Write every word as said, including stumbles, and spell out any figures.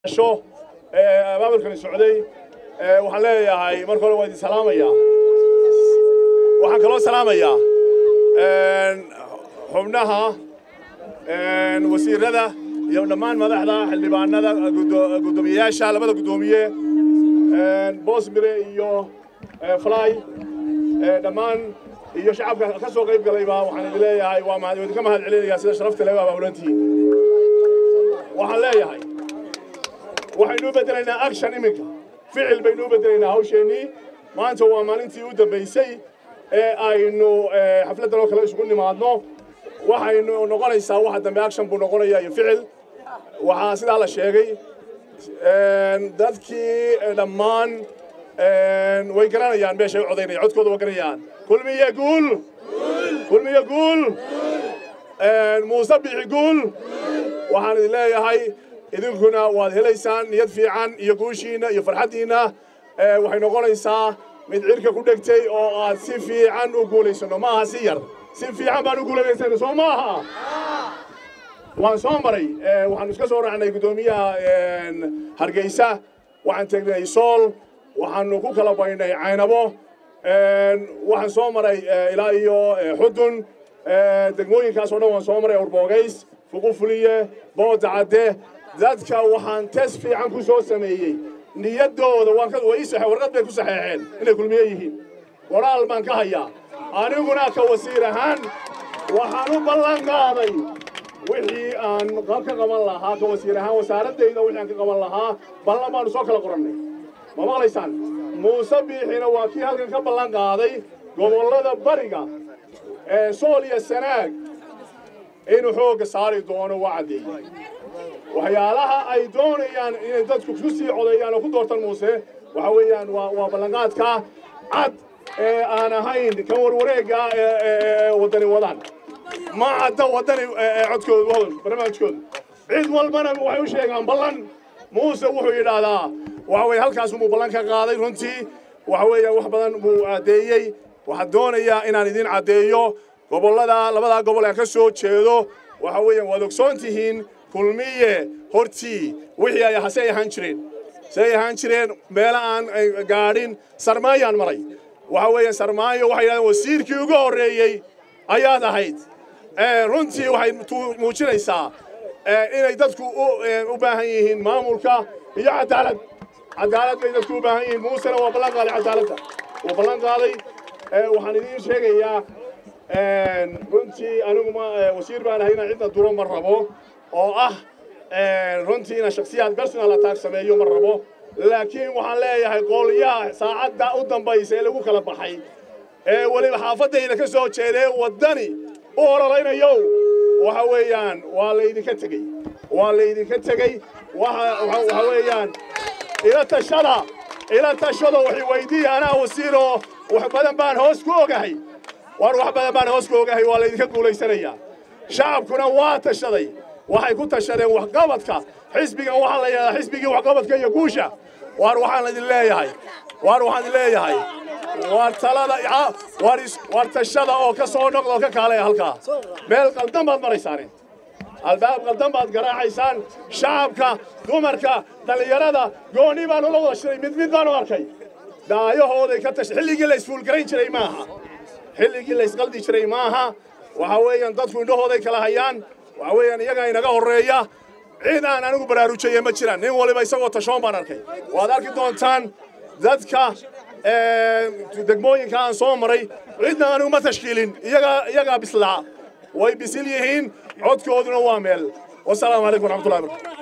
شو بابل كان السعودي وحلا يا هاي مركل وادي سلامة يا وحكلو سلامة يا حمناها وسير هذا يوم لما ما ذا اللي بعنا هذا قدومية شال بدو قدومية بوس مري يو فلاي لما يو شعب كسو قريب قريبا وحنا ليه يا هاي وما ودي كم هاد عليه يا سيد شرفت له بابا ولنتي وحلا يا هاي waxaynu bedelaynaa action iminka ficil baynu bedelaynaa hawsheenii maanta waa maalintii u dambaysay ee aynu xafladdan oo kale isugu nimaadno waxaynu noqonaysaa waxa dambe action buu noqonayaa iyo ficil waxaa sidaa la sheegay dadkii dhammaan way garanayaan meeshay u codaynayaan codkooda waa garanayaan kulmiye guul kulmiye guul muuse bixi guul waxaan idin leeyahay idinkuna waad helaysaan niyad fiican iyo guushiina iyo farxadiina waxay noqonaysaa mid cirka ku dhigtay oo aad si fiican u guulaysano maaha si yar si fiican baan u guulaysano soo maaha waan soo maray waxaan iska soo raacnay gudoomiyaha Hargeysa waxaan tagnay Sool waxaan ku kala baynay Caynabo waxaan soo maray ilaa iyo Xudun degmooyinkaas oo dhan waan soo maray Urbogays Fuqufuliye Boodacade dadka waxaan tes fiican ku soo sameeyay niyadooda waan ka way sax warqad bay ku saxeexeen inay kulmiye yihiin waraal baan ka hayaa aniguna ka wasiir ahaan waxaan u ballan qaaday wixii aan ka qaban lahaa ka wasiir ahaan wasaaradayda wixii aan ka qaban lahaa ballan baan soo kala qorannay ma maqlaysaan muuse biixina waa kii halkan ka ballan qaaday gobollada bariga ee Sool iyo Sanaag inuu xooga saari doono wacdi waxyaalaha ay doonayaan inay dadku ku sii codeeyaan oo ku doortaan muuse waxa weeyaan waa waa ballanqaadka cad ee aan ahayn kan warwareega ee wadani wadaan ma cadda wadani codkooda barnaamijkooda cid walbana waxay u sheegaan ballan muuse wuxuu yidhaahdaa waxa weeye halkaas uu ballan ka qaaday runtii waxa weeyaan wax badan buu cadeeyay waxa doonaya inaan idin cadeeyo gobollada labada gobol ee ka soo jeedo waxa weeyaan waad ogsoontihiin kulmiye hortii wixii ay hasay ahaan jireen say ahaan jireen meel aan gaadhin sarmaayaan maray waxa weeyaan sarmaayo waxay yiraahdeen wasiirkii ugu horeeyay ayaad ahayd ee runtii waxay muujinaysaa inay dadku u baahan yihiin maamulka iyo cadaalad cadaalad bay dadku u baahan yihiin muusena waa ballan qaaday cadaaladda waa ballan qaaday waxaan idiin sheegayaa runtii anigu ma wasiir baan ahay inaan cidna duro ma rabo oo ah runtii inaan shakhsiyaad personal attack sameeyo ma rabo laakiin waxaan leeyahay qolyaha saacadda u dambaysa ee lagu kala baxay ee waliba xaafadayda ka soo jeeday wadani u ololaynayo waxa weeyaan waa la idinka tegey waa la idinka tegey waxa weeyaan ila tashada ila tashada waxay weydiiyaan anaa wasiiro wax badan baan hoos ku ogahay war wax badan baan hoos ku ogahay waa la idinka guulaysanaya shacabkuna waa tashaday waxay ku tashadeen wax qabadka xisbiga waxa la yiraahdaa xisbigii wax qabadka iyo guusha war waxaan idin leeyahay war waxaan idin leeyahay war talada war war tashada oo ka soo noqdo ka kaalay halka meel qaldan baad maraysaan albaab qaldan baad garaacaysaan shacabka dumarka dhalinyarada gooni baan la wada shiray mid mid baan u arkay daayahooday ka tash xilligii la isfuul garan jiray maaha xilligii la isqaldi jiray maaha waxa weeyaan dadku indhahooday kala hayaan waxa weeyaan iyaga inaga horeeya cid aan anigu baraarujiyay ma jiraan nin waliba isagoo tashoon baan arkay waad arki doontaan dadka degmooyinka aan soo maray cidna anigu ma tashkiilin iyaga iyaga bislaa way bisil yihiin codkooduna waa meel wassalaamu calaykum waraxmatullahi wabarakatuh